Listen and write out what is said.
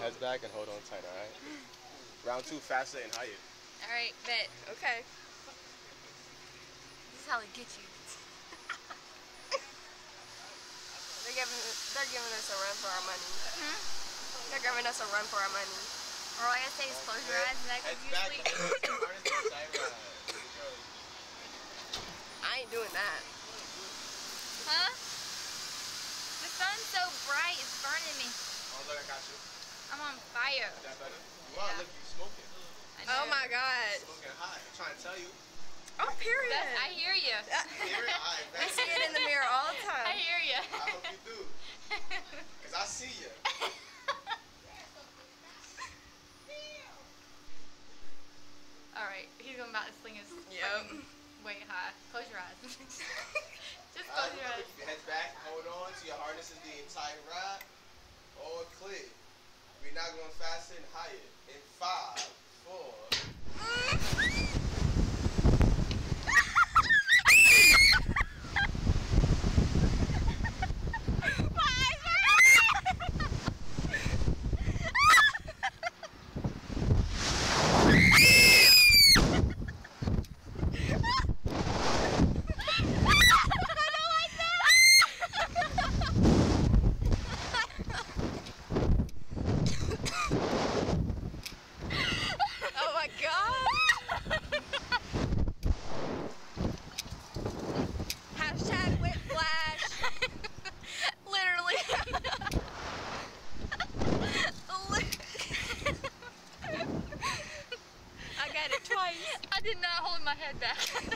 heads back and hold on tight, alright? Round 2, faster and higher. Alright, bet. Okay. This is how they get you. They're giving us a run for our money. Hmm? They're giving us a run for our money. Or all I gotta say is close your eyes and that could usually... I ain't doing that. Huh? The sun's so bright, it's burning me. Oh, look, I got you. I'm on fire. Is that better? Wow, look, you smoking. Oh my God. Smoking hot. I'm trying to tell you. Oh, period. I hear you. I see it in the mirror all the time. I hear you. I hope you do. Because I see you. Alright, he's about to sling his Yep. way high. Close your eyes. Just close your eyes. Your heads back, hold on to your harnesses the entire ride. All clear. We're not going faster and higher. In 5, 4. Oh my God. Hashtag whiplash. Literally. I got it twice. I did not hold my head back.